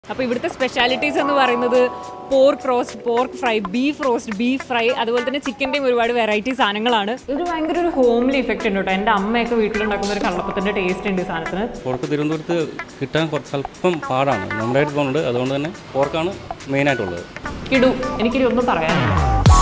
അപ്പോൾ ഇവിടുത്തെ സ്പെഷ്യാലിറ്റീസ് എന്ന് പറയുന്നത് pork roast, pork fry, beef roast, beef fry, അതുപോലെ തന്നെ ചിക്കൻ്റെയും ഒരുപാട് വെറൈറ്റി സാധനങ്ങളാണ്. ഇത് ഭയങ്കര ഒരു ഹോംലി ഇഫക്റ്റ് ഉണ്ട് കേട്ടോ. എൻ്റെ അമ്മയൊക്കെ വീട്ടിലുണ്ടാക്കുന്ന ഒരു കള്ളപ്പത്തിൻ്റെ ടേസ്റ്റ് ഉണ്ട് ഈ സാധനത്തിന്. പോർക്ക് തിരുവനന്തപുരത്ത് കിട്ടാൻ കുറച്ച് അല്പം പാടാണ്, നന്നായിട്ട് തോന്നുന്നുണ്ട്. അതുകൊണ്ട് തന്നെ പോർക്കാണ് മെയിനായിട്ടുള്ളത്. കിടു, എനിക്കിനി ഒന്നും പറയാനില്ല.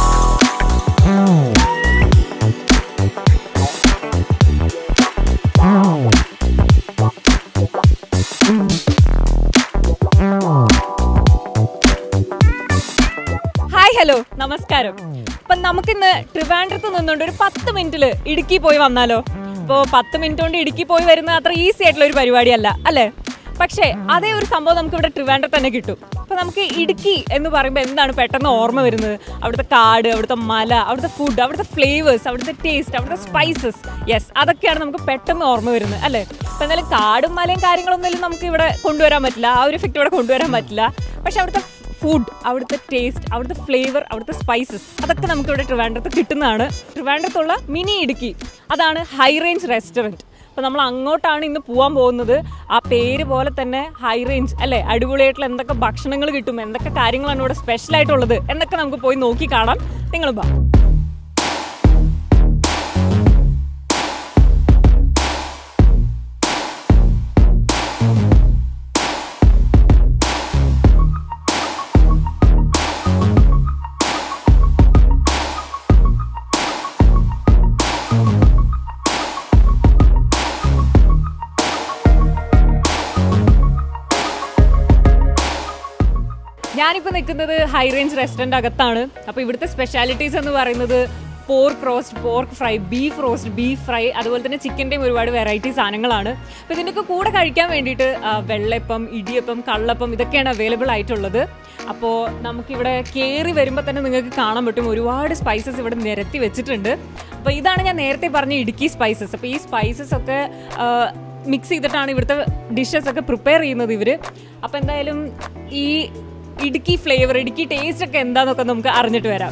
ഹലോ, നമസ്കാരം. അപ്പം നമുക്കിന്ന് ട്രിവാൻഡ്രത്ത് നിന്നുകൊണ്ട് ഒരു 10 മിനിറ്റിൽ ഇടുക്കി പോയി വന്നാലോ? ഇപ്പോൾ 10 മിനിറ്റ് കൊണ്ട് ഇടുക്കി പോയി വരുന്നത് അത്ര ഈസി ആയിട്ടുള്ള ഒരു പരിപാടിയല്ല അല്ലേ? പക്ഷേ അതേ ഒരു സംഭവം നമുക്ക് ഇവിടെ ട്രിവാൻഡ്രത്ത് തന്നെ കിട്ടും. അപ്പോൾ നമുക്ക് ഇടുക്കി എന്ന് പറയുമ്പോൾ എന്താണ് പെട്ടെന്ന് ഓർമ്മ വരുന്നത്? അവിടുത്തെ കാട്, അവിടുത്തെ മല, അവിടുത്തെ ഫുഡ്, അവിടുത്തെ ഫ്ലേവേഴ്സ്, അവിടുത്തെ ടേസ്റ്റ്, അവിടുത്തെ സ്പൈസസ്. യെസ്, അതൊക്കെയാണ് നമുക്ക് പെട്ടെന്ന് ഓർമ്മ വരുന്നത് അല്ലേ? അപ്പോൾ എന്തായാലും കാടും മലയും കാര്യങ്ങളൊന്നും നമുക്ക് ഇവിടെ കൊണ്ടുവരാൻ പറ്റില്ല, ആ ഒരു ഇഫക്റ്റ് ഇവിടെ കൊണ്ടുവരാൻ പറ്റില്ല. പക്ഷെ അവിടുത്തെ ഫുഡ്, അവിടുത്തെ ടേസ്റ്റ്, അവിടുത്തെ ഫ്ലേവർ, അവിടുത്തെ സ്പൈസസ്, അതൊക്കെ നമുക്കിവിടെ ട്രിവാൻഡ്രത്ത് കിട്ടുന്നതാണ്. ട്രിവാൻഡ്രത്തുള്ള മിനി ഇടുക്കി, അതാണ് ഹൈ റേഞ്ച് റെസ്റ്റോറൻറ്റ്. അപ്പോൾ നമ്മൾ അങ്ങോട്ടാണ് ഇന്ന് പോകാൻ പോകുന്നത്. ആ പേര് പോലെ തന്നെ ഹൈ റേഞ്ച് അല്ലേ? അടിപൊളിയായിട്ടുള്ള എന്തൊക്കെ ഭക്ഷണങ്ങൾ കിട്ടും, എന്തൊക്കെ കാര്യങ്ങളാണ് ഇവിടെ സ്പെഷ്യലായിട്ടുള്ളത് എന്നൊക്കെ നമുക്ക് പോയി നോക്കി കാണാം. നിങ്ങൾ വാ. ഞാനിപ്പോൾ നിൽക്കുന്നത് ഹൈ റേഞ്ച് റെസ്റ്റോറൻറ്റ് അകത്താണ്. അപ്പോൾ ഇവിടുത്തെ സ്പെഷ്യാലിറ്റീസ് എന്ന് പറയുന്നത് pork roast, pork fry, beef roast, beef fry, അതുപോലെ തന്നെ ചിക്കൻ്റെയും ഒരുപാട് വെറൈറ്റി സാധനങ്ങളാണ്. അപ്പോൾ ഇതിൻ്റെയൊക്കെ കൂടെ കഴിക്കാൻ വേണ്ടിയിട്ട് വെള്ളയപ്പം, ഇടിയപ്പം, കള്ളപ്പം, ഇതൊക്കെയാണ് അവൈലബിൾ ആയിട്ടുള്ളത്. അപ്പോൾ നമുക്കിവിടെ കയറി വരുമ്പോൾ തന്നെ നിങ്ങൾക്ക് കാണാൻ പറ്റും ഒരുപാട് സ്പൈസസ് ഇവിടെ നിരത്തി വെച്ചിട്ടുണ്ട്. അപ്പോൾ ഇതാണ് ഞാൻ നേരത്തെ പറഞ്ഞ ഇടുക്കി സ്പൈസസ്. അപ്പോൾ ഈ സ്പൈസസ് ഒക്കെ മിക്സ് ചെയ്തിട്ടാണ് ഇവിടുത്തെ ഡിഷസ് ഒക്കെ പ്രിപ്പയർ ചെയ്യുന്നത് ഇവർ. അപ്പോൾ എന്തായാലും ഈ ഇടുക്കി ഫ്ലേവർ, ഇടുക്കി ടേസ്റ്റ് ഒക്കെ എന്താണെന്നൊക്കെ നമുക്ക് അറിഞ്ഞിട്ട് വരാം.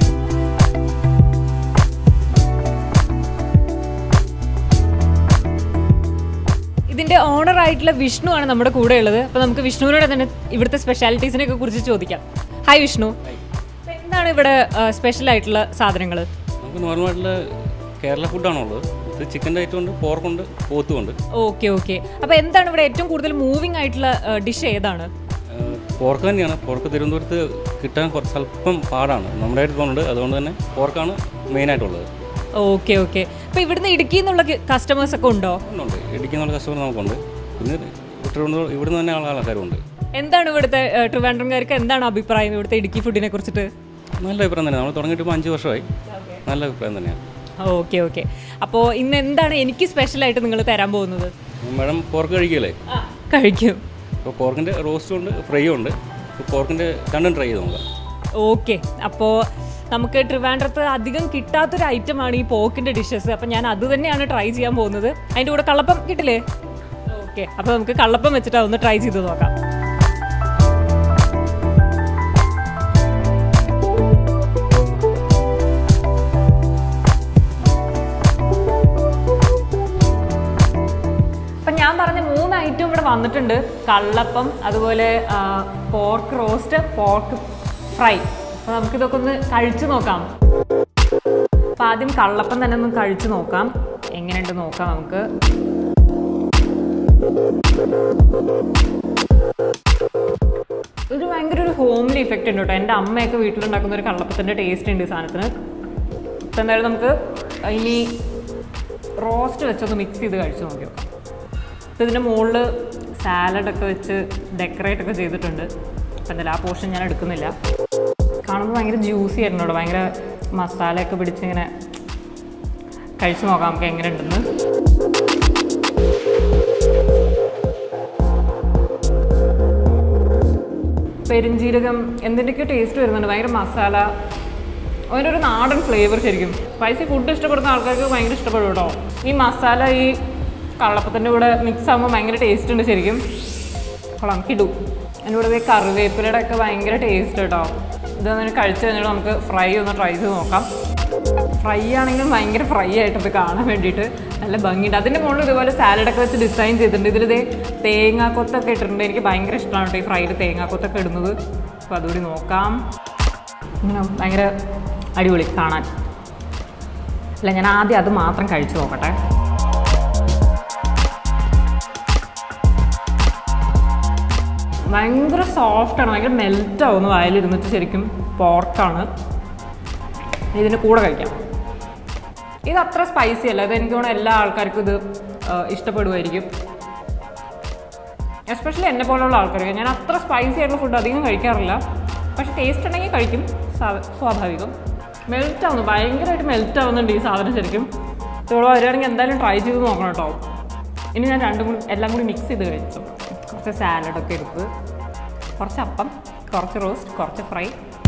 ഇതിൻ്റെ ഓണർ ആയിട്ടുള്ള വിഷ്ണു ആണ് നമ്മുടെ കൂടെ ഉള്ളത്. അപ്പോൾ നമുക്ക് വിഷ്ണുവിനോട് തന്നെ ഇവിടുത്തെ സ്പെഷ്യാലിറ്റീസിനെ ഒക്കെ കുറിച്ച് ചോദിക്കാം. ഹായ് വിഷ്ണു, എന്താണ് ഇവിടെ സ്പെഷ്യൽ ആയിട്ടുള്ള സാധനങ്ങൾ? നമുക്ക് നോർമലായിട്ടുള്ള കേരള ഫുഡാണുള്ളത്. ഇത് ചിക്കൻ്റെ ഐറ്റമുണ്ട്, പോർക്കുണ്ട്, പോത്തുമുണ്ട്. Okay okay. അപ്പോൾ എന്താണ് ഇവിടെ ഏറ്റവും കൂടുതൽ മൂവിങ് ആയിട്ടുള്ള ഡിഷ് ഏതാണ്? പോർക്ക് തന്നെയാണ്. പോർക്ക് തിരുവനന്തപുരത്ത് കിട്ടാൻ കുറച്ച് അല്പം പാടാണ്, നന്നായിട്ട് തോന്നുന്നുണ്ട്. അതുകൊണ്ട് തന്നെ പോർക്കാണ് മെയിനായിട്ടുള്ളത്. Okay okay. അപ്പോൾ ഇവിടുന്ന് ഇടുക്കി എന്നുള്ള കസ്റ്റമേഴ്സ് ഒക്കെ ഉണ്ടോ? ഉണ്ട്, ഇടുക്കി എന്നുള്ള കസ്റ്റമർ നമുക്കുണ്ട്. പിന്നെ ഇവിടുന്ന് തന്നെ ആൾക്കാരുണ്ട്. എന്താണ് ഇവിടുത്തെ ട്രിവാൻഡ്രംകാർക്ക് എന്താണ് അഭിപ്രായം ഇവിടുത്തെ ഇടുക്കി ഫുഡിനെ കുറിച്ചിട്ട്? നല്ല അഭിപ്രായം തന്നെയാണ്. നമ്മൾ തുടങ്ങിയിട്ട് ഇപ്പോൾ 5 വർഷമായി. നല്ല അഭിപ്രായം തന്നെയാണ്. Okay okay. അപ്പോൾ ഇന്ന് എന്താണ് എനിക്ക് സ്പെഷ്യലായിട്ട് നിങ്ങൾ തരാൻ പോകുന്നത്? മാഡം പോർക്ക് കഴിക്കുകയല്ലേ? കഴിക്കും. അപ്പോൾ പോർക്കിൻ്റെ റോസ്റ്റും ഉണ്ട്, ഫ്രൈയും ഉണ്ട്. പോർക്കിൻ്റെ രണ്ടും ട്രൈ ചെയ്ത് നോക്കാം. ഓക്കെ. അപ്പോൾ നമുക്ക് ട്രിവാൻഡ്രത്ത് അധികം കിട്ടാത്തൊരു ഐറ്റമാണ് ഈ പോർക്കിൻ്റെ ഡിഷസ്. അപ്പം ഞാൻ അത് തന്നെയാണ് ട്രൈ ചെയ്യാൻ പോകുന്നത്. അതിൻ്റെ കൂടെ കള്ളപ്പം കിട്ടില്ലേ? ഓക്കെ. അപ്പോൾ നമുക്ക് കള്ളപ്പം വെച്ചിട്ട് അതൊന്ന് ട്രൈ ചെയ്ത് നോക്കാം. ഞാൻ പറഞ്ഞ 3 ഐറ്റം ഇവിടെ വന്നിട്ടുണ്ട്. കള്ളപ്പം, അതുപോലെ പോർക്ക് റോസ്റ്റ്, പോർക്ക് ഫ്രൈ. അപ്പോൾ നമുക്കിതൊക്കെ ഒന്ന് കഴിച്ചു നോക്കാം. അപ്പം ആദ്യം കള്ളപ്പം തന്നെ ഒന്ന് കഴിച്ചു നോക്കാം, എങ്ങനെയുണ്ട് നോക്കാം നമുക്ക്. ഇത് ഭയങ്കര ഒരു ഹോംലി ഇഫക്റ്റ് ഉണ്ട് കേട്ടോ. എൻ്റെ അമ്മയൊക്കെ വീട്ടിലുണ്ടാക്കുന്ന ഒരു കള്ളപ്പത്തിൻ്റെ ടേസ്റ്റ് ഉണ്ട് ഈ സാധനത്തിന്. ഇപ്പം എന്തായാലും നമുക്ക് ഇനി റോസ്റ്റ് വെച്ചൊന്ന് മിക്സ് ചെയ്ത് കഴിച്ചു നോക്കി നോക്കാം. അപ്പോൾ ഇതിൻ്റെ മുകളിൽ സാലഡൊക്കെ വെച്ച് ഡെക്കറേറ്റ് ഒക്കെ ചെയ്തിട്ടുണ്ട്. അപ്പോൾ എന്തായാലും ആ പോർഷൻ ഞാൻ എടുക്കുന്നില്ല. കാണുമ്പോൾ ഭയങ്കര ജ്യൂസി ആയിരുന്നു കേട്ടോ. ഭയങ്കര മസാലയൊക്കെ പിടിച്ചിങ്ങനെ കഴിച്ചു നോക്കാം നമുക്ക് എങ്ങനെ ഉണ്ടെന്ന്. പെരുംജീരകം എന്തിൻ്റെയൊക്കെ ടേസ്റ്റ് വരുന്നുണ്ട്. ഭയങ്കര മസാല, അതിൻ്റെ ഒരു നാടൻ ഫ്ലേവർ. ശരിക്കും സ്പൈസി ഫുഡ് ഇഷ്ടപ്പെടുന്ന ആൾക്കാർക്ക് ഭയങ്കര ഇഷ്ടപ്പെടും കേട്ടോ. ഈ മസാല ഈ കള്ളപ്പത്തിൻ്റെ കൂടെ മിക്സ് ആകുമ്പോൾ ഭയങ്കര ടേസ്റ്റ് ഉണ്ട് ശരിക്കും. കൊള്ളാം, കിടും. അതിൻ്റെ കൂടെ കറിവേപ്പിലയുടെ ഒക്കെ ഭയങ്കര ടേസ്റ്റ് കേട്ടോ. ഇതൊന്ന് കഴിച്ച് കഴിഞ്ഞിട്ട് നമുക്ക് ഫ്രൈ ഒന്ന് ട്രൈ ചെയ്ത് നോക്കാം. ഫ്രൈ ആണെങ്കിലും ഭയങ്കര ഫ്രൈ ആയിട്ടത് കാണാൻ വേണ്ടിയിട്ട് നല്ല ഭംഗിയുണ്ട്. അതിൻ്റെ മുകളിൽ ഇതുപോലെ സാലഡൊക്കെ വെച്ച് ഡിസൈൻ ചെയ്തിട്ടുണ്ട്. ഇതിലിതേ തേങ്ങാക്കൊത്തൊക്കെ ഇട്ടിട്ടുണ്ട്. എനിക്ക് ഭയങ്കര ഇഷ്ടമാണ് കേട്ടോ ഈ ഫ്രൈഡ് തേങ്ങാക്കൊത്തൊക്കെ ഇടുന്നത്. അപ്പോൾ അതുകൂടി നോക്കാം. ഇങ്ങനെ ഭയങ്കര അടിപൊളി കാണാൻ. അല്ല, ഞാൻ ആദ്യം അത് മാത്രം കഴിച്ചു നോക്കട്ടെ. ഭയങ്കര സോഫ്റ്റാണ്, ഭയങ്കര മെൽറ്റാവുന്നു വായിലിരുന്നിട്ട്. ശരിക്കും പോർക്കാണ്. ഇതിൻ്റെ കൂടെ കഴിക്കാം. ഇത് അത്ര സ്പൈസി അല്ല. ഇതെനിക്ക് തോന്നുന്നു എല്ലാ ആൾക്കാർക്കും ഇത് ഇഷ്ടപ്പെടുമായിരിക്കും, എസ്പെഷ്യലി എന്നെ പോലുള്ള ആൾക്കാർക്ക്. ഞാൻ അത്ര സ്പൈസി ആയിട്ടുള്ള ഫുഡ് അധികം കഴിക്കാറില്ല, പക്ഷെ ടേസ്റ്റ് ഉണ്ടെങ്കിൽ കഴിക്കും, സ്വാഭാവികം. മെൽറ്റാവുന്നു, ഭയങ്കരമായിട്ട് മെൽറ്റാവുന്നുണ്ട് ഈ സാധനം. ശരിക്കും ഇവിടെ വരികയാണെങ്കിൽ എന്തായാലും ട്രൈ ചെയ്ത് നോക്കണം കേട്ടോ. ഇനി ഞാൻ എല്ലാം കൂടി മിക്സ് ചെയ്ത് കഴിച്ചു. കുറച്ച് സാലഡൊക്കെ എടുത്ത്, കുറച്ച് അപ്പം, കുറച്ച് റോസ്റ്റ്, കുറച്ച് ഫ്രൈ.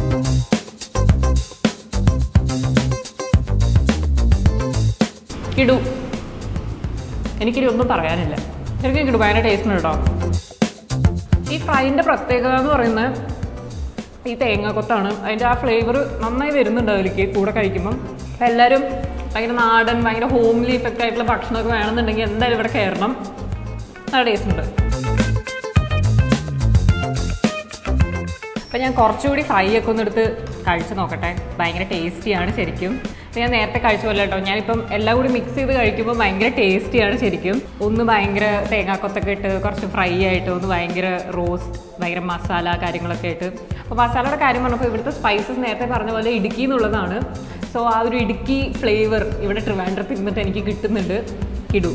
കിടു, എനിക്കിനി ഒന്നും പറയാനില്ല. ശരിക്കും കിടു ഭയങ്കര ടേസ്റ്റ് ഉണ്ട് കേട്ടോ. ഈ ഫ്രൈൻ്റെ പ്രത്യേകത എന്ന് പറയുന്നത് ഈ തേങ്ങാക്കൊത്താണ്. അതിൻ്റെ ആ ഫ്ലേവർ നന്നായി വരുന്നുണ്ട് അതിലേക്ക് കൂടെ കഴിക്കുമ്പം. അപ്പം എല്ലാവരും ഭയങ്കര നാടൻ, ഭയങ്കര ഹോംലി ഇഫക്റ്റ് ആയിട്ടുള്ള ഭക്ഷണമൊക്കെ വേണമെന്നുണ്ടെങ്കിൽ എന്തായാലും ഇവിടെ കയറണം. നല്ല ടേസ്റ്റ് ഉണ്ട്. അപ്പം ഞാൻ കുറച്ചുകൂടി ഫ്രൈ ഒക്കെ ഒന്ന് എടുത്ത് കഴിച്ച് നോക്കട്ടെ. ഭയങ്കര ടേസ്റ്റിയാണ് ശരിക്കും. ഞാൻ നേരത്തെ കഴിച്ച പോലെ കേട്ടോ. ഞാനിപ്പം എല്ലാം കൂടി മിക്സ് ചെയ്ത് കഴിക്കുമ്പോൾ ഭയങ്കര ടേസ്റ്റിയാണ് ശരിക്കും. ഒന്ന് ഭയങ്കര തേങ്ങാക്കൊത്തൊക്കെ ഇട്ട് കുറച്ച് ഫ്രൈ ആയിട്ട്, ഒന്ന് ഭയങ്കര റോസ്റ്റ്, ഭയങ്കര മസാല കാര്യങ്ങളൊക്കെ ആയിട്ട്. അപ്പോൾ മസാലയുടെ കാര്യം പറഞ്ഞപ്പോൾ ഇവിടുത്തെ സ്പൈസസ് നേരത്തെ പറഞ്ഞ പോലെ ഇടുക്കി എന്നുള്ളതാണ്. സോ ആ ഒരു ഇടുക്കി ഫ്ലേവർ ഇവിടെ ട്രിവാൻഡ്രത്ത് ഇരുന്നിട്ട് എനിക്ക് കിട്ടുന്നുണ്ട്. കിടു.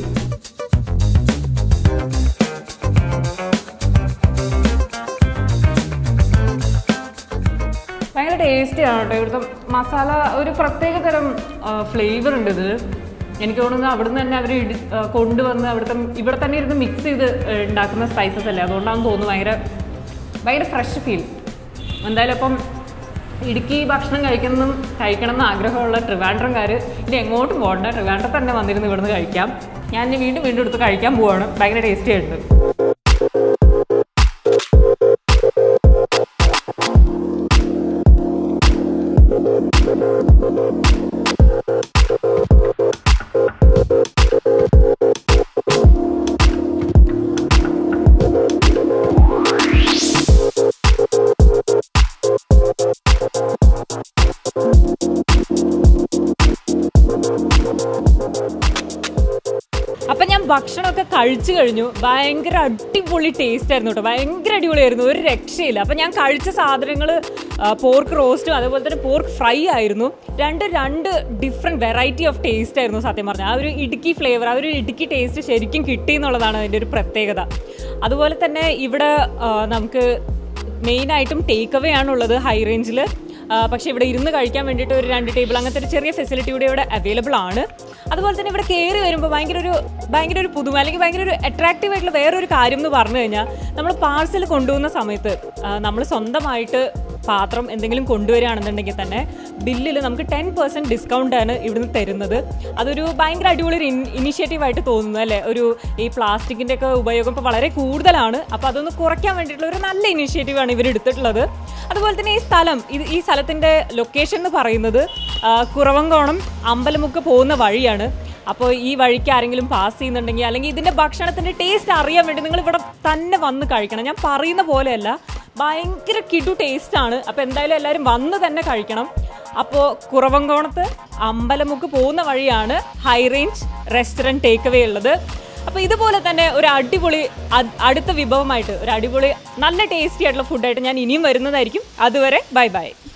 ഭയങ്കര ടേസ്റ്റിയാണ് കേട്ടോ. ഇവിടുത്തെ മസാല ഒരു പ്രത്യേക തരം ഫ്ലേവർ ഉണ്ട് ഇതിൽ. എനിക്ക് തോന്നുന്നത് അവിടുന്ന് തന്നെ അവർ കൊണ്ടുവന്ന് ഇവിടെ തന്നെ ഇരുന്ന് മിക്സ് ചെയ്ത് ഉണ്ടാക്കുന്ന സ്പൈസസ് അല്ലേ, അതുകൊണ്ടാണെന്ന് തോന്നുന്നു ഭയങ്കര ഫ്രഷ് ഫീൽ. എന്തായാലും അപ്പം ഇടുക്കി ഭക്ഷണം കഴിക്കണം എന്ന് ആഗ്രഹമുള്ള ട്രിവാൻഡ്രംകാർ ഇനി എങ്ങോട്ടും പോകണ്ട, ട്രിവാൻഡ്രത്ത് തന്നെ വന്നിരുന്ന് ഇവിടുന്ന് കഴിക്കാം. ഞാൻ ഇനി വീണ്ടും എടുത്ത് കഴിക്കാൻ പോവാണ്. ഭയങ്കര ടേസ്റ്റി ആയിട്ട്. അപ്പം ഞാൻ ഭക്ഷണമൊക്കെ കഴിച്ചു കഴിഞ്ഞു. ഭയങ്കര അടിപൊളി ടേസ്റ്റ് ആയിരുന്നു കേട്ടോ. ഭയങ്കര അടിപൊളിയായിരുന്നു, ഒരു രക്ഷയില്ല. അപ്പം ഞാൻ കഴിച്ച സാധനങ്ങൾ പോർക്ക് റോസ്റ്റും അതുപോലെ തന്നെ പോർക്ക് ഫ്രൈ ആയിരുന്നു. രണ്ട് ഡിഫറെൻറ്റ് വെറൈറ്റി ഓഫ് ടേസ്റ്റ് ആയിരുന്നു സത്യം പറഞ്ഞാൽ. ആ ഒരു ഇടുക്കി ഫ്ലേവർ, ആ ഒരു ഇടുക്കി ടേസ്റ്റ് ശരിക്കും കിട്ടി എന്നുള്ളതാണ് അതിൻ്റെ ഒരു പ്രത്യേകത. അതുപോലെ തന്നെ ഇവിടെ നമുക്ക് മെയിനായിട്ടും ടേക്ക് അവേ ആണുള്ളത് ഹൈ റേഞ്ചിൽ. പക്ഷേ ഇവിടെ ഇരുന്ന് കഴിക്കാൻ വേണ്ടിയിട്ട് ഒരു 2 ടേബിൾ അങ്ങനത്തെ ഒരു ചെറിയ ഫെസിലിറ്റി കൂടി ഇവിടെ അവൈലബിൾ ആണ്. അതുപോലെ തന്നെ ഇവിടെ കയറി വരുമ്പോൾ ഭയങ്കര ഒരു പുതുമ, അല്ലെങ്കിൽ ഭയങ്കര ഒരു അട്രാക്റ്റീവ് ആയിട്ടുള്ള വേറൊരു കാര്യം എന്ന് പറഞ്ഞു കഴിഞ്ഞാൽ, നമ്മൾ പാഴ്സൽ കൊണ്ടുപോകുന്ന സമയത്ത് നമ്മൾ സ്വന്തമായിട്ട് പാത്രം എന്തെങ്കിലും കൊണ്ടുവരികയാണെന്നുണ്ടെങ്കിൽ തന്നെ ബില്ലിൽ നമുക്ക് 10% ഡിസ്കൗണ്ടാണ് ഇവിടുന്ന് തരുന്നത്. അതൊരു ഭയങ്കര അടിപൊളി ഒരു ഇനിഷ്യേറ്റീവായിട്ട് തോന്നുന്നു അല്ലേ. ഈ പ്ലാസ്റ്റിക്കിൻ്റെ ഒക്കെ ഉപയോഗം ഇപ്പോൾ വളരെ കൂടുതലാണ്. അപ്പോൾ അതൊന്ന് കുറയ്ക്കാൻ വേണ്ടിയിട്ടുള്ള ഒരു നല്ല ഇനിഷ്യേറ്റീവാണ് ഇവർ എടുത്തിട്ടുള്ളത്. അതുപോലെ തന്നെ ഈ സ്ഥലത്തിൻ്റെ ലൊക്കേഷൻ എന്ന് പറയുന്നത് കുറവങ്കോണം അമ്പലമുക്ക് പോകുന്ന വഴിയാണ്. അപ്പോൾ ഈ വഴിക്ക് ആരെങ്കിലും പാസ് ചെയ്യുന്നുണ്ടെങ്കിൽ, അല്ലെങ്കിൽ ഇതിൻ്റെ ഭക്ഷണത്തിൻ്റെ ടേസ്റ്റ് അറിയാൻ വേണ്ടി നിങ്ങൾ ഇവിടെ തന്നെ വന്ന് കഴിക്കണം. ഞാൻ പറയുന്ന പോലെയല്ല, ഭയങ്കര കിടു ടേസ്റ്റാണ്. അപ്പോൾ എന്തായാലും എല്ലാവരും വന്ന് തന്നെ കഴിക്കണം. അപ്പോൾ കുറവങ്കോണത്ത് അമ്പലമുക്ക് പോകുന്ന വഴിയാണ് high range restaurant take away ഉള്ളത്. അപ്പോൾ ഇതുപോലെ തന്നെ ഒരു അടിപൊളി അടുത്ത വിഭവമായിട്ട്, ഒരു അടിപൊളി നല്ല ടേസ്റ്റി ആയിട്ടുള്ള ഫുഡായിട്ട് ഞാൻ ഇനിയും വരുന്നതായിരിക്കും. അതുവരെ ബൈ ബൈ.